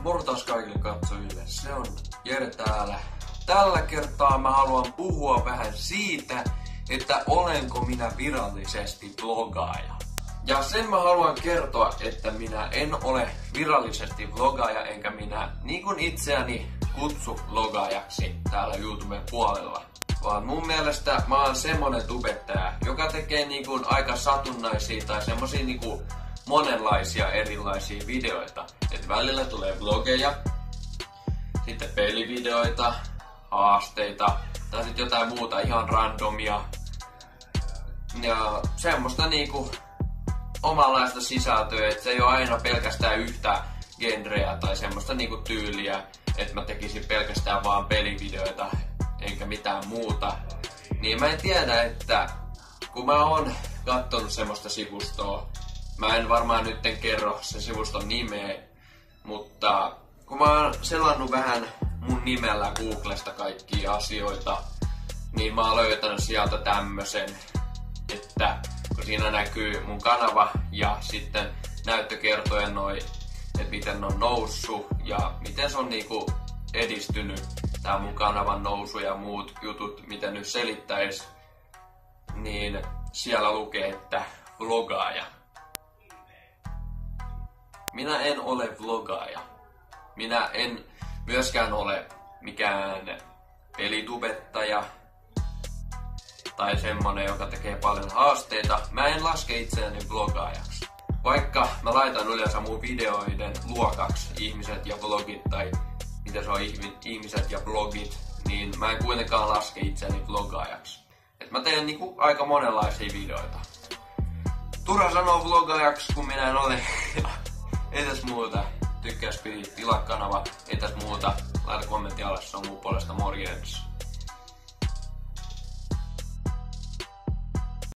Mortaas kaikille katsojille, se on Jere täällä. Tällä kertaa mä haluan puhua vähän siitä, että olenko minä virallisesti vlogaaja. Ja sen mä haluan kertoa, että minä en ole virallisesti vlogaaja, enkä minä niin kuin itseäni kutsu vlogaajaksi täällä YouTuben puolella. Vaan mun mielestä mä oon semmonen tubettaja, joka tekee niin kuin aika satunnaisia tai semmosia niin kuin monenlaisia erilaisia videoita. Et välillä tulee vlogeja, sitten pelivideoita, haasteita tai sitten jotain muuta ihan randomia. Ja semmoista niinku omanlaista sisältöä, että se ei ole aina pelkästään yhtä genreä tai semmoista niinku tyyliä, että mä tekisin pelkästään vaan pelivideoita enkä mitään muuta. Niin mä en tiedä, että kun mä oon kattonut semmoista sivustoa, mä en varmaan nytten kerro sen sivuston nimeä, mutta kun mä oon selannut vähän mun nimellä Googlesta kaikkia asioita, niin mä oon löytänyt sieltä tämmösen, että kun siinä näkyy mun kanava ja sitten näyttökertoja että miten on noussut ja miten se on niinku edistynyt, tää mun kanavan nousu ja muut jutut, miten nyt selittäis, niin siellä lukee, että vlogaaja. Minä en ole vlogaaja. Minä en myöskään ole mikään pelitubettaja tai semmonen, joka tekee paljon haasteita. Mä en laske itseäni vlogaajaksi. Vaikka mä laitan yleensä mun videoiden luokaksi ihmiset ja vlogit tai mitä se on ihmiset ja vlogit, niin mä en kuitenkaan laske itseäni vlogaajaksi. Et mä teen niinku aika monenlaisia videoita. Turha sanoa vlogaajaksi, kun minä en ole. Ei tässä muuta. Tykkäys, tilaa kanava. Ei tässä muuta. Laita kommentti alas, se on mun puolesta morjens.